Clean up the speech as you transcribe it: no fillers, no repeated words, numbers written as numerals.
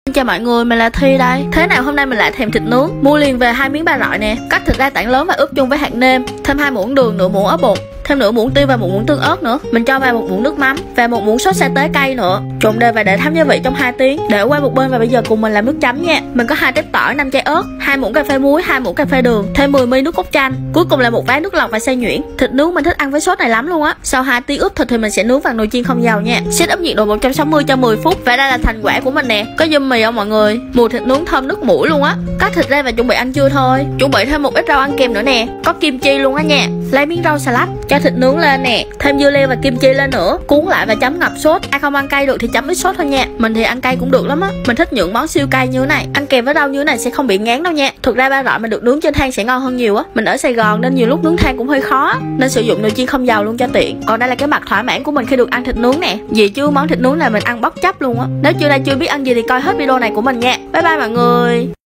Chào mọi người, mình là Thi đây. Thế nào hôm nay mình lại thèm thịt nướng, mua liền về 2 miếng ba rọi nè, cắt thịt ra tảng lớn và ướp chung với hạt nêm, thêm 2 muỗng đường, nửa muỗng ớt bột, thêm nửa muỗng tiêu và 1 muỗng tương ớt nữa. Mình cho vào 1 muỗng nước mắm và 1 muỗng sốt sa tế cay nữa. Trộn đều và để thấm gia vị trong 2 tiếng. Để qua một bên và bây giờ cùng mình làm nước chấm nha. Mình có 2 tép tỏi, 5 trái ớt, 2 muỗng cà phê muối, 2 muỗng cà phê đường, thêm 10 ml nước cốt chanh. Cuối cùng là một ván nước lọc và xay nhuyễn. Thịt nướng mình thích ăn với sốt này lắm luôn á. Sau 2 tiếng ướp thịt thì mình sẽ nướng vào nồi chiên không dầu nha. Set up nhiệt độ 160 cho 10 phút. Và đây là thành quả của mình nè. Có dum mì không mọi người? Mùi thịt nướng thơm nước mũi luôn á. Cắt thịt ra và chuẩn bị ăn trưa thôi. Chuẩn bị thêm một ít rau ăn kèm nữa nè. Có kim chi luôn á nha. Lấy miếng rau xà lách, cho thịt nướng lên nè, thêm dưa leo và kim chi lên nữa, cuốn lại và chấm ngập sốt. Ai không ăn cay được thì chấm ít sốt thôi nha. Mình thì ăn cay cũng được lắm á. Mình thích những món siêu cay như thế này, ăn kèm với rau như thế này sẽ không bị ngán đâu nha. Thực ra ba rọi mà được nướng trên than sẽ ngon hơn nhiều á. Mình ở Sài Gòn nên nhiều lúc nướng than cũng hơi khó, nên sử dụng nồi chiên không dầu luôn cho tiện. Còn đây là cái mặt thỏa mãn của mình khi được ăn thịt nướng nè. Vì chứ món thịt nướng này mình ăn bất chấp luôn á. Nếu chưa biết ăn gì thì coi hết video này của mình nha. Bye bye mọi người.